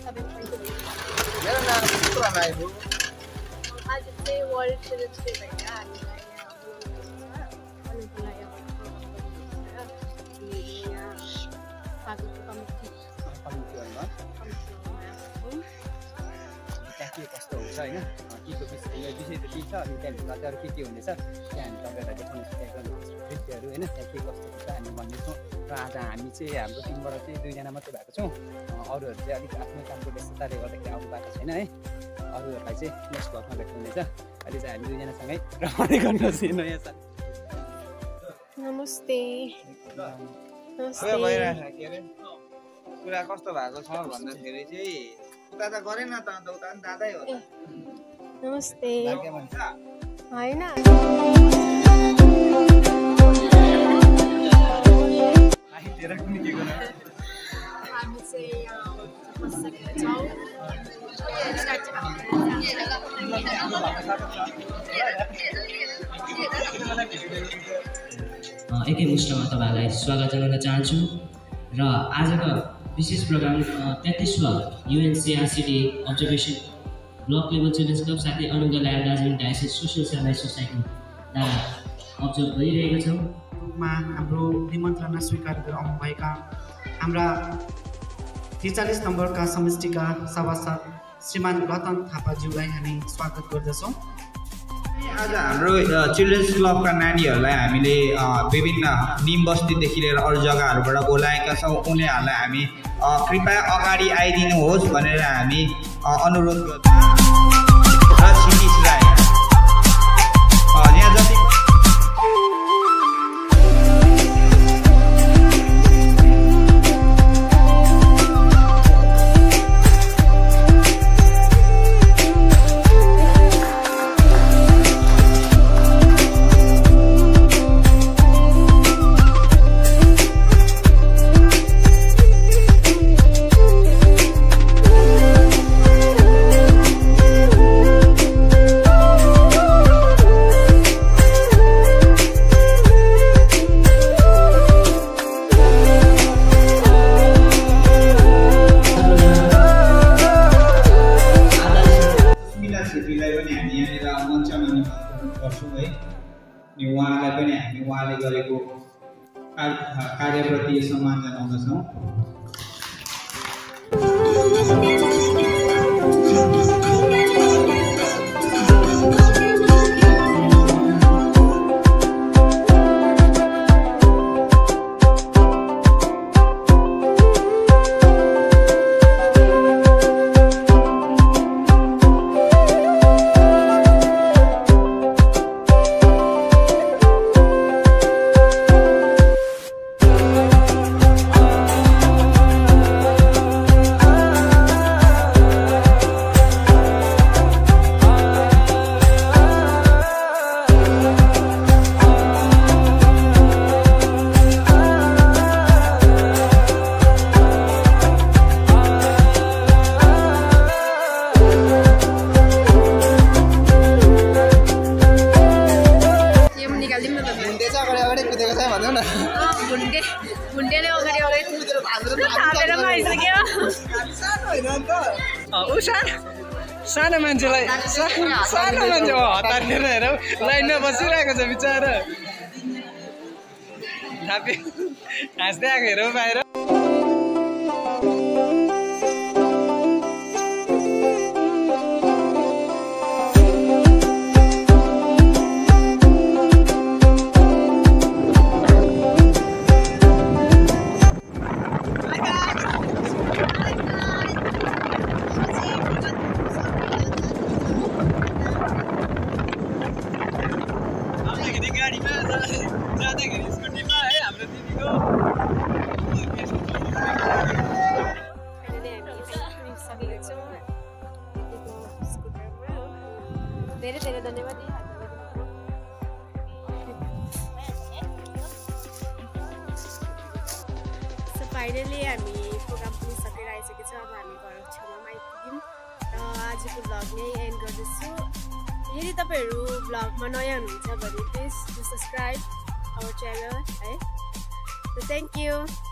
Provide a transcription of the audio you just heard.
मेरो नाम पुरानाइ हो आज चाहिँ वर्ल्ड चिल्ड्रेन्स डे भएर हामीलाई अनुगुलाया के कस्तो हुन्छ हैन केको विषय त दिन्छ अनि त्यहाँभित्र अरू के हुनेछ त्यहाँ हामी तपाईँहरूलाई देखाउन सकेका नृत्यहरू हैन त्यहाँ के कस्तो हुन्छ हामी भन्नेछौँ र आज हामी चाहिँ हाम्रो टिमबाट चाहिँ 2 जना मात्रै भएको छौँ अरूहरू चाहिँ अलिक आफ्नै कामको व्यस्तताले गर्दाखेरि आउनु भएको छैन है अरूहरूलाई चाहिँ नेक्स्ट ब्लगमा भेट्नुहुनेछ अहिले चाहिँ हामी 2 जनासँगै रमाइलो गर्नुहोस् नयाँ साल नमस्ते नमस्ते भइरहेछ के अरे कुरा कस्तो भएको छ भन्दाखेरि चाहिँ उता त गरेन त अन्त उता पनि दादै हो नमस्ते हैन हामी चाहिँ बसिसकेका छौँ एकै मुष्टमा तपाईँहरूलाई स्वागत जनाउन चाहन्छु र आजको विशेष प्रोग्राम 33वां UNCRCD observation block level children's club साथै अनुगलाया Darjeeling diocese social service society द्वारा अब्जर्भ गरिरहेका छौँ। रूपमा हाम्रो निमन्त्रणा स्वीकार गरेर आउनुभएका हाम्रा 43 नम्बरका समष्टिका सभासद श्रीमान रतन थापाज्यूलाई हामी स्वागत गर्दछौँ। आज हाम्रो चिल्ड्रेन्स क्लबका नानीहरूलाई हामीले विभिन्न निम बस्तीदेखि लिएर अरू जग्गाहरूबाट बोलाएका छौँ। उनीहरूलाई हामी कृपया अगाडि आइदिनुहोस् भनेर हामी अनुरोध गर्छौँ। र क्षितिज राई यहाँ जति उहाँलाई पनि हामी उहाँले गरेको कार्यप्रति सम्मान जनाउँदछौँ। सानो मान्छेलाई सानो मान्छे हतार लिएर हेरौँ लाइनमा बसिरहेको छ बिचरा थापी हाँस्दै आएको हेरौँ बाहिर। धेरै धेरै धन्यवाद। सो फाइनली हामी प्रोग्राम पनि सकेर आइसकेको छ। अब हामी घर छेउमा आइपुग्यौँ र आजको भ्लग नै एन्ड गर्दैछु। यदि तपाईँहरू भ्लगमा नयाँ हुनुहुन्छ भने please do subscribe our channel है। Thank you.